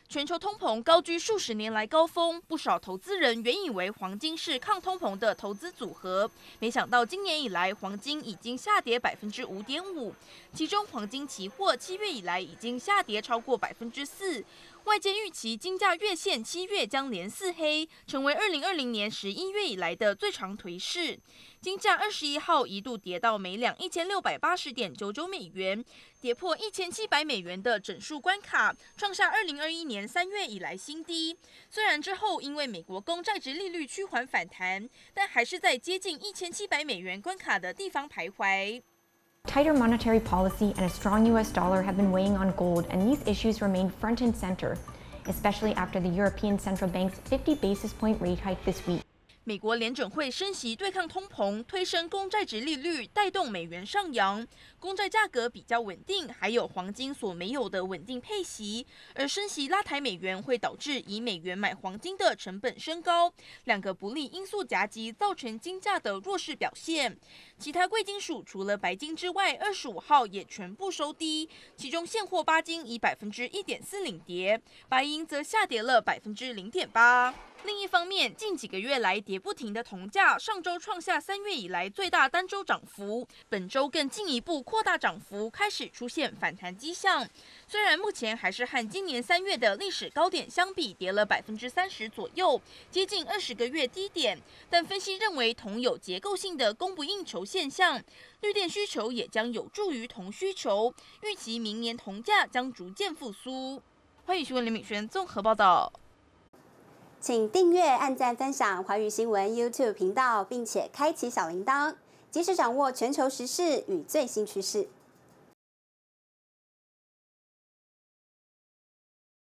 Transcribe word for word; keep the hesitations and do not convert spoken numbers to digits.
全球通膨高居数十年来高峰，不少投资人原以为黄金是抗通膨的投资组合，没想到今年以来黄金已经下跌百分之五点五，其中黄金期货七月以来已经下跌超过百分之四。外界预期金价月线七月将连四黑，成为二零二零年十一月以来的最长颓势。金价二十一号一度跌到每两一千六百八十点九九美元，跌破一千七百美元的整数关卡，创下二零二一年三月以来新低。虽然之后因为美国公债殖利率趋缓反弹，但还是在接近一千七百美元关卡的地方徘徊。 Tighter monetary policy and a strong U S dollar have been weighing on gold, and these issues remain front and center, especially after the European Central Bank's fifty basis point rate hike this week. 美国联准会升息对抗通膨，推升公债殖利率，带动美元上扬，公债价格比较稳定，还有黄金所没有的稳定配息。而升息拉抬美元，会导致以美元买黄金的成本升高，两个不利因素夹击，造成金价的弱势表现。其他贵金属除了白金之外，二十五号也全部收低，其中现货八金以百分之一点四领跌，白银则下跌了百分之零点八。另一方面，近几个月来跌不停的铜价，上周创下三月以来最大单周涨幅，本周更进一步扩大涨幅，开始出现反弹迹象。虽然目前还是和今年三月的历史高点相比，跌了百分之三十左右，接近二十个月低点，但分析认为铜有结构性的供不应求现象，绿电需求也将有助于铜需求，预期明年铜价将逐渐复苏。欢迎新闻林敏轩综合报道。 请订阅、按赞、分享华语新闻 YouTube 频道，并且开启小铃铛，及时掌握全球时事与最新趋势。